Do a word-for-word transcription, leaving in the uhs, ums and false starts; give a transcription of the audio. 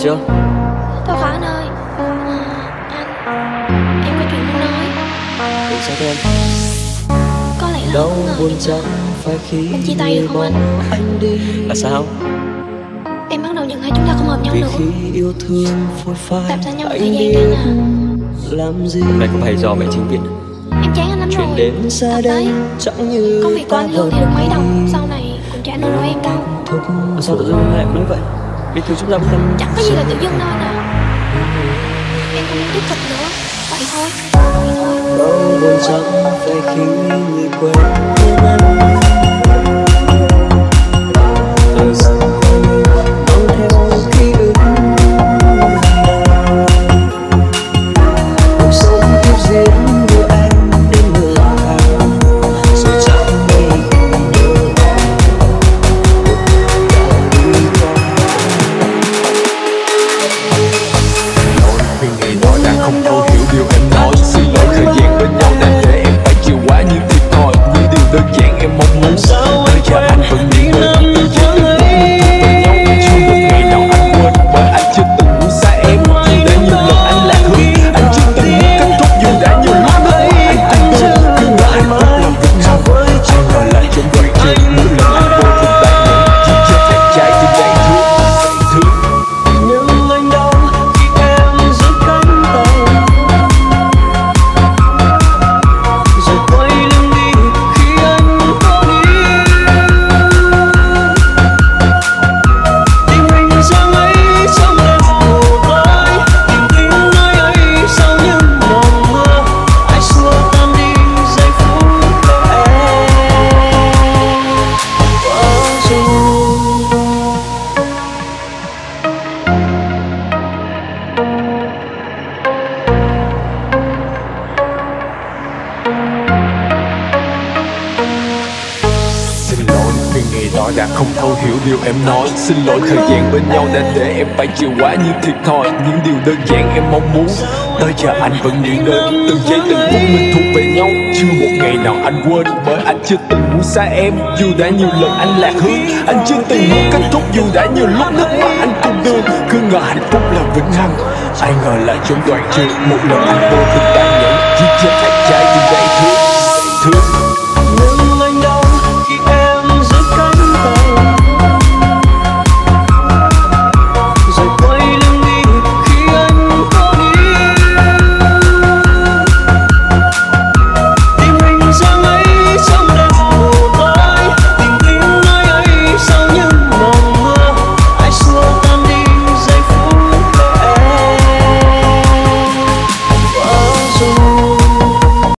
chưa? Tôi khó anh ơi. Anh, em có chuyện muốn nói. Mình sao thế em? Có lẽ là Đau không ngờ buồn nhưng chẳng phải khi mình chia tay được không anh? anh đi. Là sao? Em bắt đầu nhận thấy chúng ta không hợp nhau Vì nữa. khi yêu thương phôi phai Tạm xa nhau một anh thời gian đi ngắn à. làm gì? Hôm nay có phải do mẹ chính viện Em chán anh lắm chuyện rồi. đến xa Thật đây đấy. chẳng như Công việc của anh lương thì được mấy đồng, sau này cũng trả nợ của em đâu. À, sao tự dưng lại nói vậy? Bình thường chúng ta không Chẳng có gì là tự dưng đâu anh à. Em không muốn tiếp tục nữa. Vậy thôi, vậy thôi. đau buồn chẳng phải khi người quen quên anh. Thời gian qua đi mang theo ký ức. Cuộc sống tiếp diễn đưa anh đến ngược hàng, rồi chẳng mấy khi nhớ một đã đi qua. Lỗi vì ngày đó đã không thấu hiểu điều em nói. Xin lỗi thời gian bên nhau đã để em phải chịu quá nhiều thiệt thòi. Những điều đơn giản em mong muốn tới giờ anh vẫn nghĩ ngợi từng giây từng phút mình thuộc về nhau. Chưa một ngày nào anh quên bởi anh chưa từng muốn xa em. Dù đã nhiều lần anh lạc hướng, anh chưa từng muốn kết thúc. Dù đã nhiều lúc nước mắt anh cùng đường, cứ ngỡ hạnh phúc là vĩnh hằng. Ai ngờ lại trong đoạn chuyện mỗi lần anh vô tình lại nhận chỉ chết thẹn trái từ đây thương thương. Nhưng anh đau khi em giữ cánh tay, rồi quay lưng đi khi anh có đi. Tìm hình dáng ấy trong đêm mù tối, tìm tiếng nói ấy sau những màn mưa. Ai xua tan đi giây phút em quá rồi. Xin lỗi vì ngày đó đã không thấu hiểu điều em nói. Xin lỗi thời gian bên nhau đã để em phải chịu quá nhiều thiệt thòi. Những điều đơn giản em mong muốn tới giờ anh vẫn nghĩ đến từng giây từng phút mình thuộc về nhau. Chưa một ngày nào anh quên bởi anh chưa từng muốn xa em. Dù đã nhiều lần anh lạc hướng, anh chưa từng muốn kết thúc. Dù đã nhiều lúc nước mắt anh cùng đường, cứ ngỡ hạnh phúc là vĩnh hằng. Ai ngờ lại trong đoạn chuyện một lần anh vô tình tàn nhẫn, chỉ chết thẹn trái từ đây thương thương.